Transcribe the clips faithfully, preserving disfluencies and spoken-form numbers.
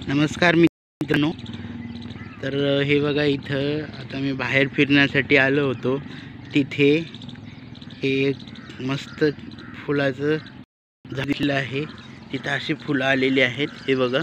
नमस्कार मित्रांनो। तर हे बघा, इथं आता मी बाहेर फिरण्यासाठी आलो होतो। तिथे हे एक मस्त फुलाचं झाड दिसलं आहे। तिथं अशी फुलं आलेली आहेत। हे बघा,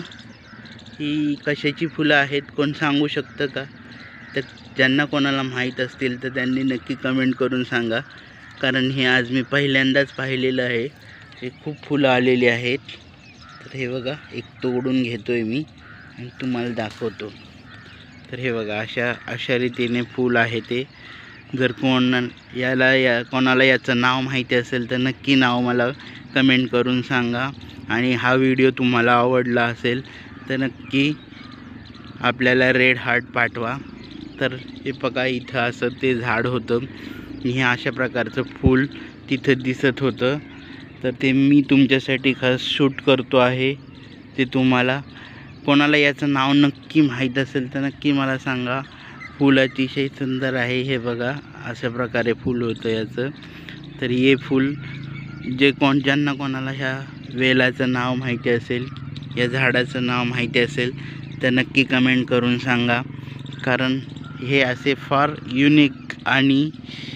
ही कशाची फुलं आहेत कोण सांगू शकतं का? तर ज्यांना कोणाला माहीत असतील तर त्यांनी नक्की कमेंट करून सांगा, कारण हे आज मी पहिल्यांदाच पाहिलेलं आहे। हे खूप फुलं आलेली आहेत। तर हे बघा, एक तोडून घेतोय मी आणि तुम्हाला दाखवतो। तर हे बघा, अशा अशा रीतीने फूल आहे ते। जर कोण याला या कोणाला याचं नाव माहिती असेल तर नक्की नाव मला कमेंट करून सांगा। आणि हा व्हिडिओ तुम्हाला आवडला असेल तर नक्की आपल्याला रेड हार्ट पाठवा। तर हे बघा, इथं असं ते झाड होतं। हे अशा प्रकारचं फूल तिथं दिसत होतं। तर ते मी तुमच्यासाठी खास शूट करतो आहे। ते तुम्हाला कोणाला याचं नाव नक्की माहीत असेल तर नक्की मला सांगा। फूल अतिशय सुंदर आहे। हे बघा, अशा प्रकारे फूल होतं याचं। तर हे फूल जे कोण ज्यांना कोणाला ह्या वेलाचं नाव माहिती असेल, या झाडाचं नाव माहिती असेल तर नक्की कमेंट करून सांगा, कारण हे असे फार युनिक आणि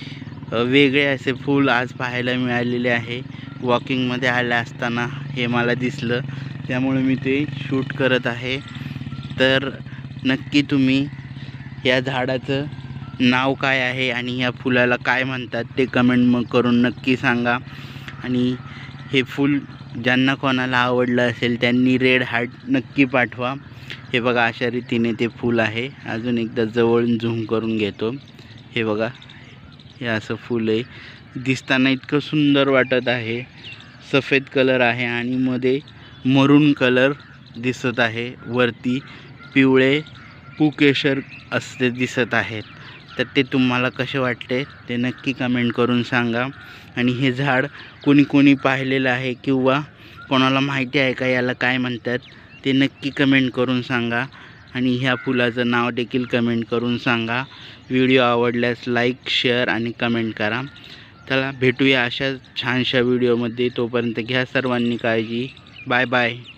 वेगळे असे फूल आज पाहायला मिळालेले आहे। वॉकिंगमध्ये आले असताना हे मला दिसलं, त्यामुळे मी ते शूट करत आहे। तर नक्की तुम्ही या झाडाचं नाव काय आहे आणि या फुलाला काय म्हणतात ते कमेंट मग करून नक्की सांगा। आणि हे फूल ज्यांना कोणाला आवडलं असेल त्यांनी रेड हार्ट नक्की पाठवा। हे बघा, अशा रीतीने ते फूल आहे। अजून एकदा जवळून झूम करून घेतो। हे बघा, हे असं फूल आहे। दिसताना इतकं सुंदर वाटत आहे। सफेद कलर आहे आणि मध्ये मरून कलर दिसत आहे। वरती पिवळे पुकेशर असे दिसत आहेत। तर ते तुम्हाला कसे वाटते ते नक्की कमेंट करून सांगा। आणि हे झाड कोणी कोणी पाहिलेलं आहे किंवा कोणाला माहिती आहे का याला काय म्हणतात ते नक्की कमेंट करून सांगा। आणि ह्या फुलाचं नाव देखील कमेंट करून सांगा। व्हिडिओ आवडल्यास लाईक, शेअर आणि कमेंट करा। चला, भेटूया अशा छानशा व्हिडिओमध्ये। तोपर्यंत घ्या सर्वांनी काळजी। Bye bye.